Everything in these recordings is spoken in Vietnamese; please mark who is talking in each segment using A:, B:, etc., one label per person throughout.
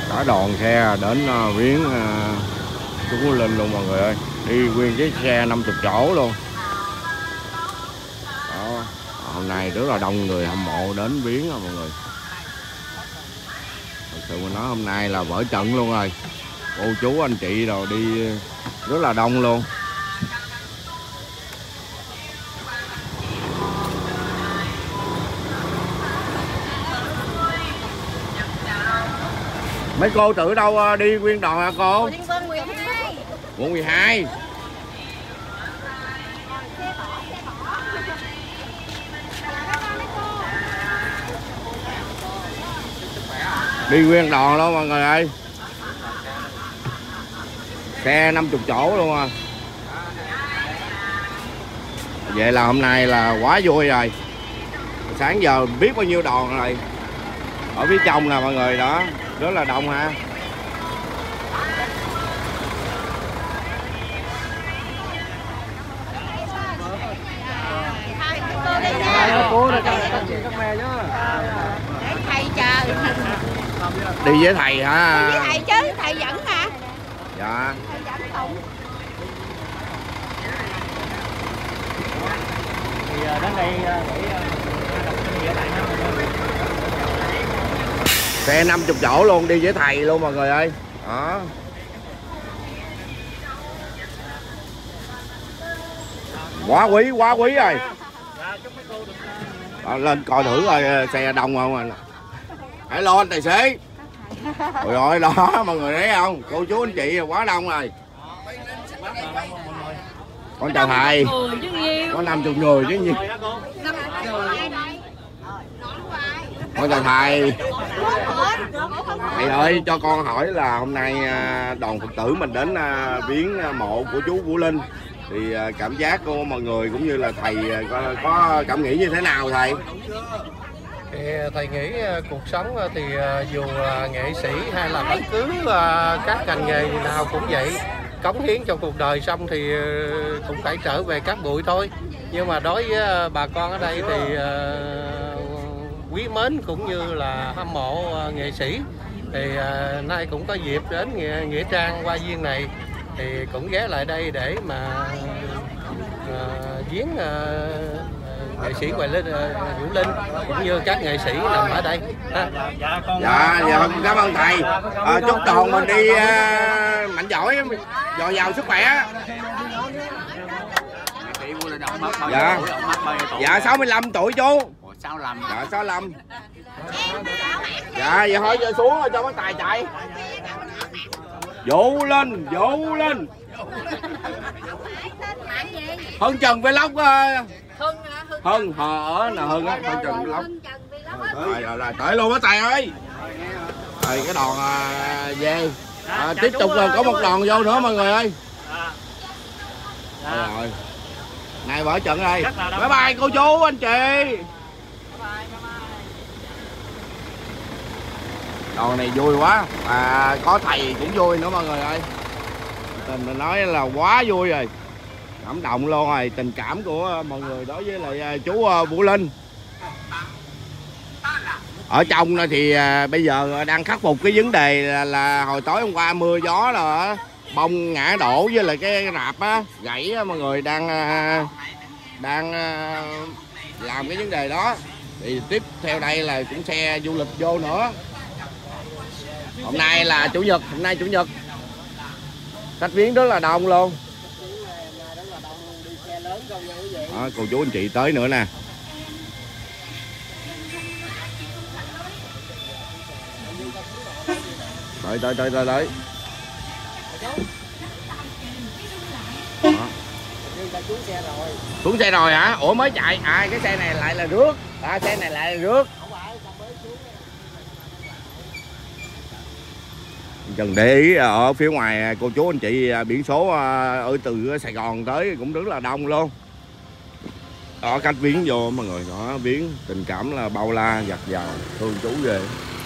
A: Cả đoàn xe đến viếng chú Phú Linh luôn mọi người ơi, đi nguyên chiếc xe 50 chỗ luôn. Đó, hôm nay rất là đông người hâm mộ đến viếng mọi người. Thật sự mà nói hôm nay là vỡ trận luôn rồi, cô chú anh chị rồi đi rất là đông luôn. Mấy cô tự đâu đi nguyên đoàn hả cô?
B: Đi quận 12.
A: Quận 12. Đi nguyên đoàn luôn mọi người ơi. Xe 50 chỗ luôn à. Vậy là hôm nay là quá vui rồi. Sáng giờ biết bao nhiêu đoàn rồi. Ở phía trong nè mọi người, đó rất là đông ha.
C: Cô này các mẹ chứ.
B: Để thầy chờ.
A: Đi với thầy hả?
B: Đi với thầy chứ, thầy dẫn hả?
A: Dạ.
B: Thầy dẫn Tùng.
C: Thì đến đây để
A: Xe 50 chỗ luôn, đi với thầy luôn mọi người ơi. Đó. Quá quý rồi. Đó, lên coi thử coi xe đông không anh. Hãy lo anh tài xế. Trời ơi đó mọi người thấy không? Cô chú anh chị quá đông rồi. Con chào thầy. Có 50 người chứ nhiều. Con chào thầy. Thầy ơi cho con hỏi là hôm nay đoàn Phật tử mình đến viếng mộ của chú Vũ Linh thì cảm giác của mọi người cũng như là thầy có cảm nghĩ như thế nào thầy?
D: Thì thầy nghĩ cuộc sống thì dù là nghệ sĩ hay là bất cứ các ngành nghề nào cũng vậy, cống hiến cho cuộc đời xong thì cũng phải trở về cát bụi thôi. Nhưng mà đối với bà con ở đây thì quý mến cũng như là hâm mộ nghệ sĩ thì nay cũng có dịp đến nghĩa trang Hoa Viên này thì cũng ghé lại đây để mà viếng nghệ sĩ Hoài Linh, Vũ Linh cũng như các nghệ sĩ nằm ở đây.
A: Dạ, cảm ơn thầy. Chúc toàn mình đi mạnh giỏi, dồi dào sức khỏe. Dạ 65 tuổi chú. 65. Dạ 65. Dạ vậy thôi giờ xuống rồi cho bác Tài chạy. Vũ Linh. Hưng Trần Vlog. Hưng ở là Hưng á, Hưng Trần Vlog. Rồi tới luôn bác Tài ơi. Rồi cái đoàn về. Tiếp tục là có một đoàn vô nữa mọi người ơi. Rồi. Này vỡ trận đây. Bye bye cô chú anh chị. Đoàn này vui quá, có thầy cũng vui nữa mọi người ơi. Mình nói là quá vui rồi, cảm động luôn rồi, tình cảm của mọi người đối với lại chú Vũ Linh. Ở trong thì bây giờ đang khắc phục cái vấn đề là hồi tối hôm qua mưa gió rồi bông ngã đổ với lại cái rạp á gãy á, mọi người đang làm cái vấn đề đó. Thì tiếp theo đây là cũng xe du lịch vô nữa. Hôm nay là chủ nhật, khách viếng rất là đông luôn. Đó, cô chú anh chị tới nữa nè. Tới. Xuống xe rồi hả? Ủa mới chạy. Cái xe này lại là rước. Xe này lại là rước. Cần để ý ở phía ngoài cô chú anh chị biển số ở từ Sài Gòn tới cũng rất là đông luôn. Đó khách viếng vô mọi người, đó viếng tình cảm là bao la dạt dào, thương chú ghê.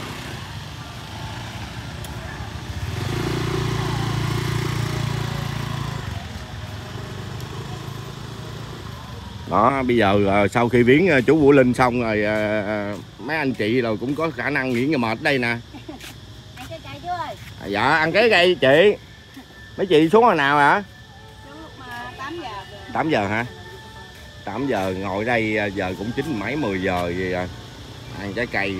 A: Đó bây giờ sau khi viếng chú Vũ Linh xong rồi mấy anh chị rồi cũng có khả năng nghỉ ngơi mệt đây nè.
B: Chạy chưa?
A: Dạ ăn cái cây chị. Mấy chị xuống hồi nào hả?
B: Lúc 8 giờ.
A: 8 giờ hả? 8 giờ ngồi đây giờ cũng 9 mấy 10 giờ gì à. Ăn trái cây.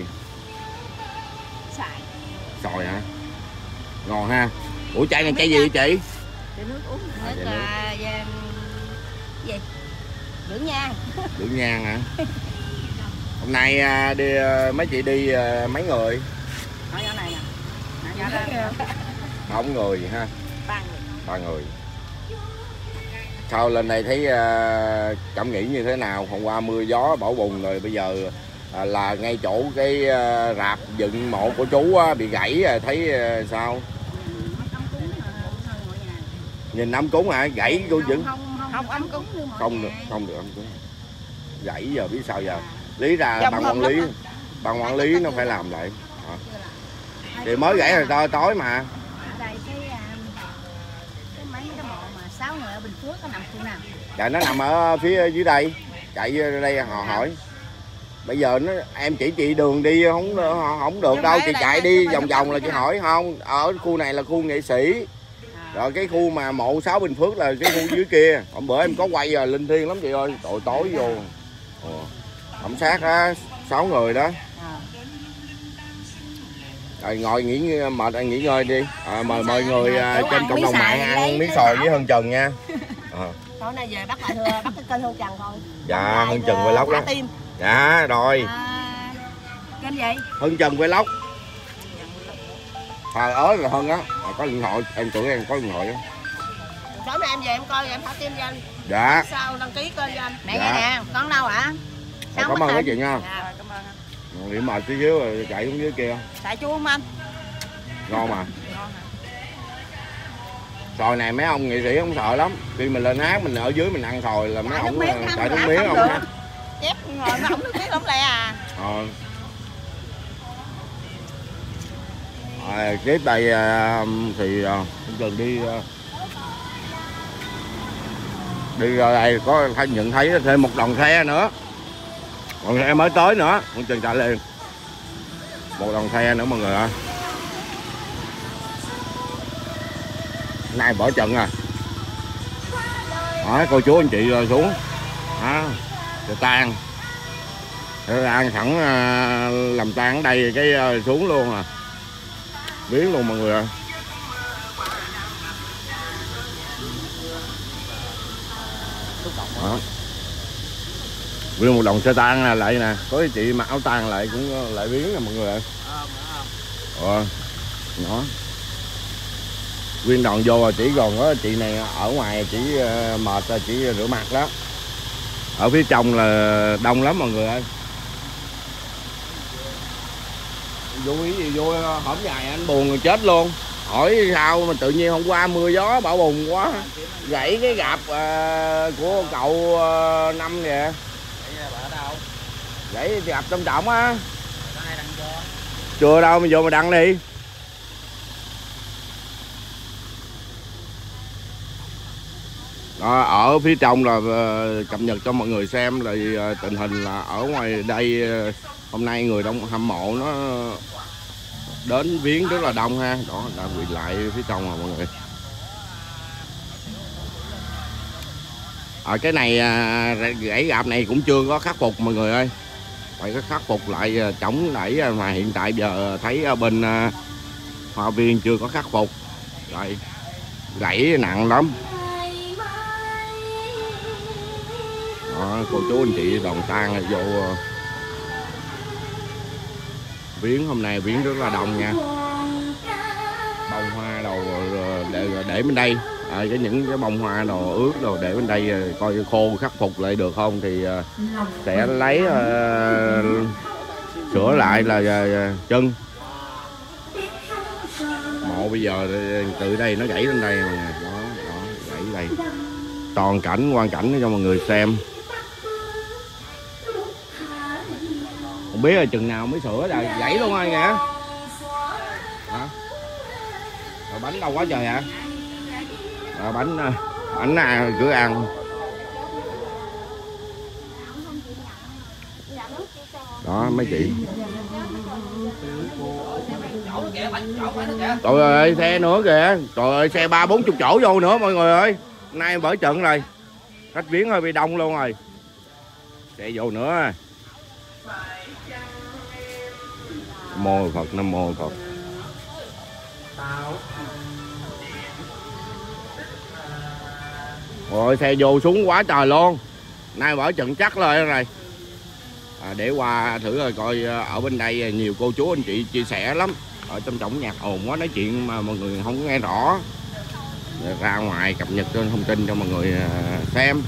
A: Xoài hả? Ngon ha. Ủa chai này cây gì vậy chị?
B: Nước uống. Nước gì? Dưỡng nhang.
A: Dưỡng nhang hả? Hôm nay đi mấy chị đi mấy người?
B: Ở chỗ này nè.
A: Không người ha.
B: 3 người.
A: 3 người. Sao lên đây thấy cảm nghĩ như thế nào? Hôm qua mưa gió bão bùng rồi bây giờ là ngay chỗ cái rạp dựng mộ của chú bị gãy thấy sao? Nhìn ấm cúng hả? Gãy cô dựng.
B: Không ấm cúng.
A: Không được ấm cúng. Gãy giờ biết sao giờ? Lý ra ban quản lý nó phải làm lại. Thì mới gãy rồi tối mà.
B: Ở đây cái mấy cái mộ mà 6 người ở Bình Phước nó nằm khu nào?
A: Dạ nó nằm ở phía dưới đây. Chạy vô đây họ hỏi. Bây giờ nó em chỉ chị đường đi không được đâu, chị chạy đi vòng vòng là chị hỏi không. Ở khu này là khu nghệ sĩ. Rồi cái khu mà mộ 6 Bình Phước là cái khu dưới kia. Hôm bữa em có quay rồi linh thiêng lắm chị ơi. Tối vô. Thẩm sát á 6 người đó. Rồi ngồi mệt nghỉ ngơi đi. Mời người trên cộng đồng mạng ăn miếng xoài với Hân Trần nha.
B: Tối nay về bắt cái kênh Hân Trần thôi.
A: Dạ Hân Trần quay lóc đó. Dạ rồi.
B: Kênh gì?
A: Hân Trần quay lóc. Là Hân á. Có điện thoại em tưởng em có điện thoại á.
B: Tối nay em về em coi rồi em thả tim cho anh.
A: Dạ.
B: Sao đăng ký kênh cho anh? Mẹ
A: dạ.
B: Nghe nè, con đâu hả?
A: Cảm ơn mấy chị nha.
B: Dạ, cảm ơn anh.
A: Điểm mệt tí xíu rồi chạy xuống dưới kia.
B: Tại chú không anh?
A: Ngon mà. Xoài này mấy ông nghệ sĩ không sợ lắm. Khi mình lên hát mình ở dưới mình ăn xoài là mấy ông chạy nước miếng không ha.
B: Chép ngồi nó không nước miếng lắm lẹ à.
A: Tiếp đây thì Trần đi ra đây có nhận thấy thêm một đoàn xe nữa. Đoàn xe mới tới nữa, con Trần chạy lên. Một đoàn xe nữa mọi người ơi. Nay bỏ trận à. Hỏi cô chú anh chị rồi xuống. Rồi tan. Rồi ăn sẵn làm tan ở đây cái xuống luôn à. Biến luôn mọi người ơi. Nguyên một đồng xe tan lại nè, có cái chị mặc áo tan lại cũng lại biến nè mọi người ơi. Đó. Nguyên đoàn vô rồi chỉ còn có chị này ở ngoài chỉ mệt chỉ rửa mặt đó. Ở phía trong là đông lắm mọi người ơi. Vô ý gì vô hổm dài anh buồn chết luôn. Hỏi sao mà tự nhiên hôm qua mưa gió bão bùng quá gãy cái gạp của cậu Năm kìa. Gãy gạp trong trọng á. Chưa đâu mà vô mà đăng đi. Đó, ở phía trong là cập nhật cho mọi người xem rồi tình hình là ở ngoài đây hôm nay người đông hâm mộ nó đến viếng rất là đông ha. Đó đã quỳ lại phía trong rồi mọi người. Ở cái này gãy gạp này cũng chưa có khắc phục mọi người ơi. Phải có khắc phục lại chống đẩy mà hiện tại giờ thấy ở bên Hoa Viên chưa có khắc phục. Rồi gãy nặng lắm. Đó, cô chú anh chị đoàn tang vô viếng hôm nay viếng rất là đông nha. Bông hoa đồ để bên đây. Những cái bông hoa đồ ướt đồ để bên đây coi khô khắc phục lại được không thì sẽ lấy sửa lại là chân mộ. Bây giờ từ đây nó gãy lên đây mà. Đó gãy đây toàn cảnh quang cảnh cho mọi người xem. Không biết là chừng nào mới sửa rồi gãy luôn rồi kìa. Hả? Rồi bánh đâu quá trời hả? Rồi bánh ảnh cửa ăn. Đó mấy chị. Trời ơi xe nữa kìa, trời ơi xe 30-40 chỗ vô nữa mọi người ơi. Nay bởi trận rồi, khách viếng hơi bị đông luôn rồi. Xe vô nữa. Mô Phật, Nam Mô Phật. Rồi xe vô xuống quá trời luôn. Nay bởi trận chắcเลยrồi. Để qua thử rồi coi ở bên đây nhiều cô chú anh chị chia sẻ lắm. Ở trong trọng nhạc ồn quá, nói chuyện mà mọi người không nghe rõ. Ra ngoài cập nhật thông tin cho mọi người xem.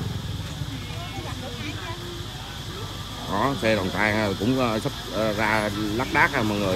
A: Đó, xe đoàn tang cũng sắp ra lác đác rồi mọi người.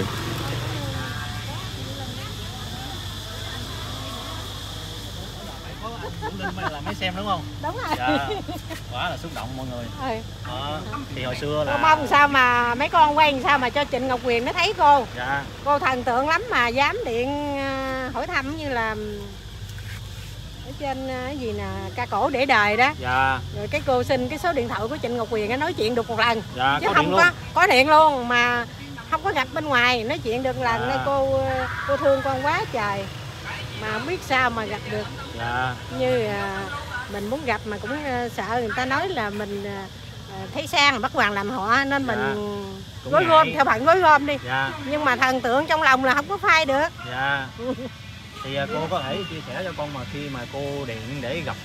C: Là mới xem đúng không?
B: Đúng rồi.
C: Dạ. Quá là xúc động mọi người. Thì hồi xưa là
B: Cô mong sao mà mấy con quen sao mà cho Trịnh Ngọc Quyền nó thấy cô.
C: dạ.
B: Cô thần tượng lắm mà dám điện hỏi thăm như là ở trên cái gì nè, ca cổ để đời đó.
C: Dạ.
B: Rồi cái cô xin cái số điện thoại của Trịnh Ngọc Quyền nó nói chuyện được một lần.
C: Dạ,
B: chứ
C: có
B: không
C: điện luôn.
B: có điện luôn mà không có gặp bên ngoài, nói chuyện được lần. Nên cô thương con quá trời mà không biết sao mà gặp được.
C: Dạ.
B: Như mình muốn gặp mà cũng sợ người ta nói là mình thấy sang bắt hoàng làm họ nên mình
C: Cũng
B: gối
C: ngại.
B: gom theo bạn gối gom đi.
C: Dạ.
B: Nhưng mà thần tượng trong lòng là không có phai được.
C: Dạ. Thì cô có thể chia sẻ cho con mà khi mà cô điện để gặp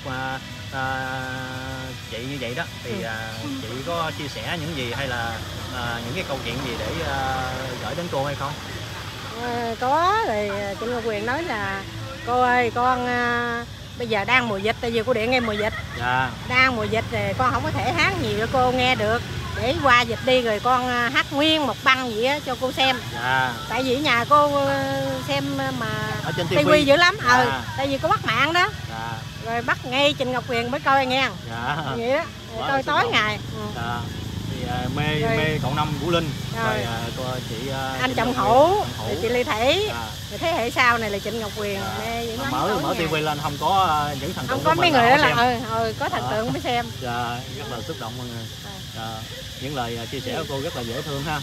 C: chị như vậy đó thì chị có chia sẻ những gì hay là những cái câu chuyện gì để gửi đến cô hay không?
B: Có rồi. Trịnh Ngọc Quyền nói là cô ơi con bây giờ đang mùa dịch, tại vì cô điện ngay mùa dịch.
C: Dạ.
B: Đang mùa dịch rồi con không có thể hát nhiều cho cô nghe được, để qua dịch đi rồi con hát nguyên một băng gì á cho cô xem.
C: Dạ.
B: Tại vì ở nhà cô xem mà
C: Ở trên
B: tivi dữ lắm.
C: Dạ.
B: Tại vì có bắt mạng đó.
C: Dạ.
B: Rồi bắt ngay Trịnh Ngọc Quyền mới coi nghe.
C: Dạ.
B: Vậy đó.
C: Quá
B: Coi
C: là
B: tối
C: xúc động.
B: ngày.
C: Dạ. Thì mê
B: Rồi.
C: mê cậu Năm Vũ Linh
B: Rồi.
C: rồi cô chị
B: Anh
C: Trịnh
B: Trọng
C: Ngọc
B: Hữu,
C: Quyền, Trọng
B: rồi
C: Hữu.
B: chị Lê Thị.
C: Dạ.
B: Rồi thế hệ sau này là Trịnh Ngọc Quyền. Mê dữ lắm,
C: mở
B: tối ngày.
C: tivi lên không có những thần tượng
B: Không
C: của
B: có mấy
C: mình
B: người đó
C: không
B: là
C: xem.
B: có thần tượng mới xem.
C: Dạ, rất là xúc động mọi người. Dạ, những lời chia sẻ của cô rất là dễ thương ha.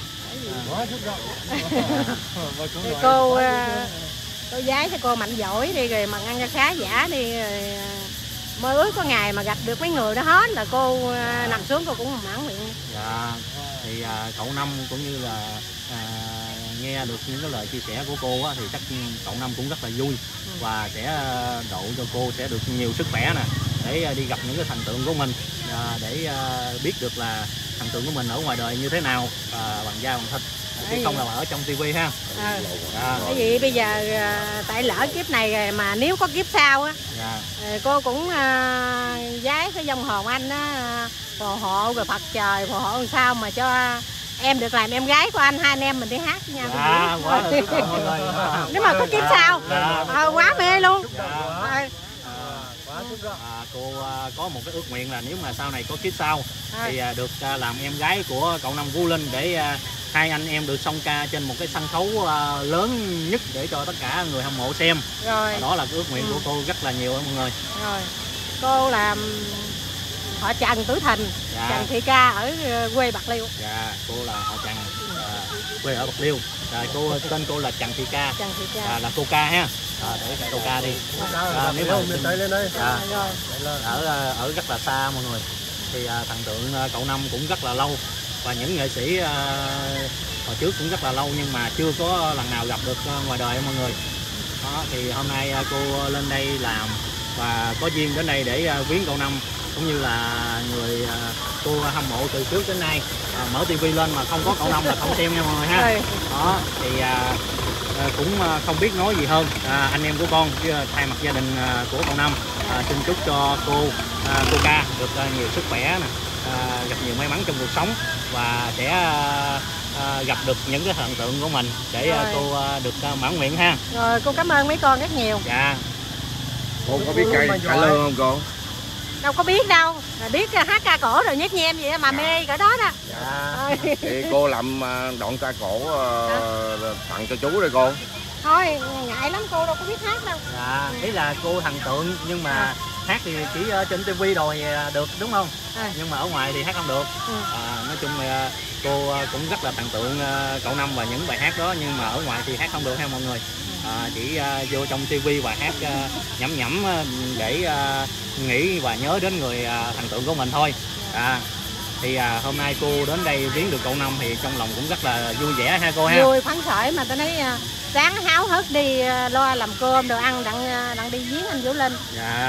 B: Rồi cô giái cho cô mạnh giỏi đi rồi mà ăn cho khá giả đi rồi mơ ước có ngày mà gặp được mấy người đó hết là cô nằm xuống cô cũng mãn nguyện.
C: Dạ, thì cậu Năm cũng như là nghe được những cái lời chia sẻ của cô á, thì chắc cậu Năm cũng rất là vui và sẽ độ cho cô sẽ được nhiều sức khỏe nè để đi gặp những cái thần tượng của mình, để biết được là thần tượng của mình ở ngoài đời như thế nào, bằng da bằng thịt chứ không là ở trong tivi ha.
B: Bởi vì bây giờ tại lỡ kiếp này rồi mà nếu có kiếp sau á, cô cũng giái cái dòng hồn anh á, phù hộ rồi Phật trời phù hộ làm sao mà cho em được làm em gái của anh, hai anh em mình đi hát với nhau.
C: Quá là xúc động mọi người.
B: Nếu mà có kiếp sau quá mê luôn.
C: Cô có một cái ước nguyện là nếu mà sau này có kiếp sau thì được làm em gái của cậu Năm Vũ Linh để hai anh em được song ca trên một cái sân khấu lớn nhất để cho tất cả người hâm mộ xem.
B: Rồi.
C: Đó là cái ước nguyện của cô rất là nhiều mọi người.
B: Rồi. Cô làm họ Trần Tử Thìn, Trần Thị Ca ở quê Bạc Liêu.
C: Dạ, cô là họ Trần quê ở Bạc Liêu. Tên cô là Trần Thị Ca.
B: Trần Thị Ca.
C: Là cô Ca ha. Để cô Ca đi. Nếu mà
D: miền Tây lên đây.
C: Ở rất là xa mọi người. Thì thần tượng cậu Năm cũng rất là lâu và những nghệ sĩ hồi trước cũng rất là lâu nhưng mà chưa có lần nào gặp được ngoài đời mọi người. Đó, thì hôm nay cô lên đây làm và có duyên đến đây để viếng cậu Năm cũng như là người cô hâm mộ từ trước đến nay, mở tivi lên mà không có cậu Năm là không xem nha mọi người ha. Đó thì cũng không biết nói gì hơn. Anh em của con chứ thay mặt gia đình của cậu Năm xin chúc cho cô Ca được nhiều sức khỏe nè, gặp nhiều may mắn trong cuộc sống và sẽ gặp được những cái thần tượng của mình để cô được mãn nguyện ha.
B: Rồi cô cảm ơn mấy con rất nhiều.
C: Dạ.
A: Cô có biết cây cải lương không cô?
B: Đâu có biết đâu, là biết hát ca cổ rồi nhất nhem vậy mà mê cỡ đó đó.
C: Dạ.
A: Thì cô làm đoạn ca cổ tặng cho chú đây cô.
B: Thôi ngại lắm cô đâu có biết hát đâu.
C: Dạ, ý là cô thần tượng nhưng mà hát thì chỉ trên tivi rồi được đúng không? Nhưng mà ở ngoài thì hát không được. Nói chung là cô cũng rất là thần tượng cậu Năm và những bài hát đó, nhưng mà ở ngoài thì hát không được ha mọi người. Chỉ vô trong tivi và hát nhẩm nhẩm để nghĩ và nhớ đến người thần tượng của mình thôi. Thì hôm nay cô đến đây viếng được cậu Năm thì trong lòng cũng rất là vui vẻ ha cô ha.
B: Vui phấn khởi mà tôi nói sáng háo hức đi lo làm cơm đồ ăn đặng đi viếng anh Vũ Linh.
C: Dạ.